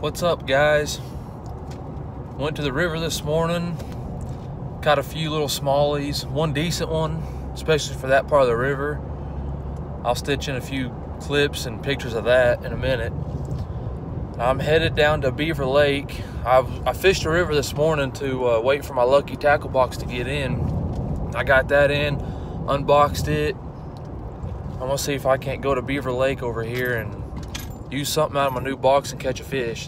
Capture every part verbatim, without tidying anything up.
What's up, guys? Went to the river this morning, caught a few little smallies, one decent one, especially for that part of the river. I'll stitch in a few clips and pictures of that in a minute. I'm headed down to Beaver Lake. I've, I fished the river this morning to uh, wait for my lucky tackle box to get in. I got that in, unboxed it. I'm gonna see if I can't go to Beaver Lake over here and use something out of my new box and catch a fish.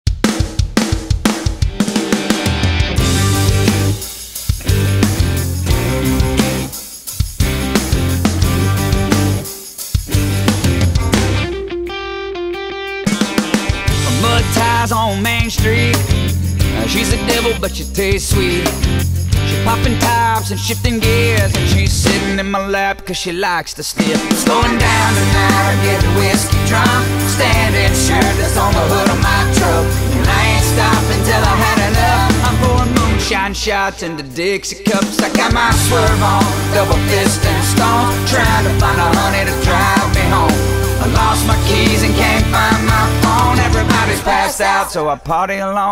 Mud ties on Main Street. Uh, she's a devil, but she tastes sweet. She popping tops and shifting gears, and she's sitting in my lap cause she likes to steer. It's going down tonight, I'm getting whiskey drunk, standing shirtless on the hood of my truck, and I ain't stopping till I've had enough. I'm pouring moonshine shots into Dixie cups. I got my swerve on, double fist and stone, trying to find a honey to drive me home. I lost my keys and can't find my phone. Everybody's passed out, so I party alone.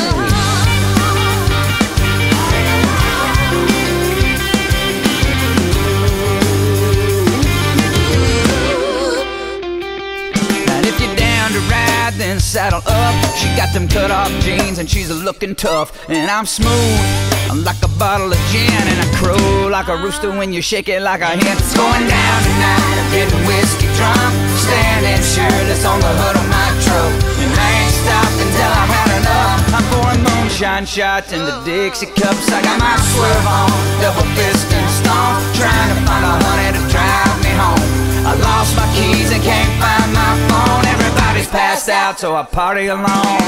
And if you're down to ride, then saddle up. She got them cut-off jeans and she's looking tough, and I'm smooth, I'm like a bottle of gin, and I crow like a rooster when you shake it like a hen. It's going down tonight, I'm getting whiskey drunk, standing shirtless on the hood of my truck, and I ain't stopping till I've had enough. I'm pouring moonshine shots into Dixie cups. I got my swerve on, double fist and stone, trying to find a honey to drive me home. I lost my keys and can't find my phone. Everybody's passed out, so I party alone.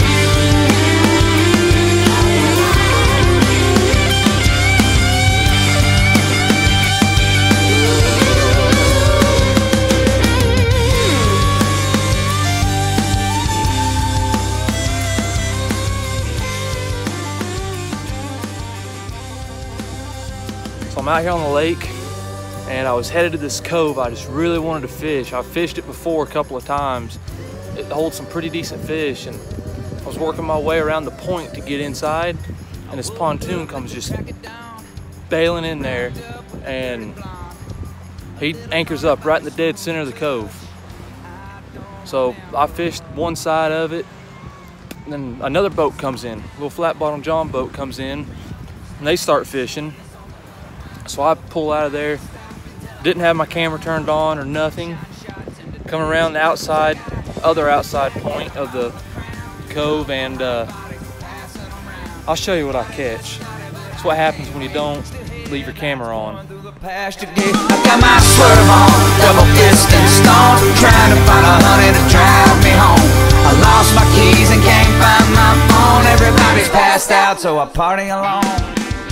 So I'm out here on the lake, and I was headed to this cove I just really wanted to fish. I've fished it before a couple of times. It holds some pretty decent fish, and I was working my way around the point to get inside, and this pontoon comes just bailing in there, and he anchors up right in the dead center of the cove. So I fished one side of it, and then another boat comes in, a little flat bottom John boat comes in, and they start fishing. So I pull out of there, didn't have my camera turned on or nothing. Come around the outside, other outside point of the cove, and uh, I'll show you what I catch. That's what happens when you don't leave your camera on. I got my swerve on, double fist and stone, trying to find a honey to drive me home. I lost my keys and can't find my phone. Everybody's passed out, so I party alone.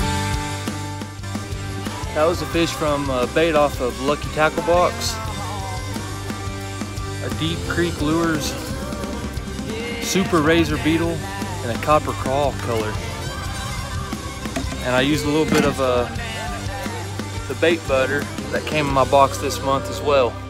That was a fish from uh, bait off of Lucky Tackle Box. A Deep Creek Lures Super Razor Beetle in a copper crawl color. And I used a little bit of uh, the bait butter that came in my box this month as well.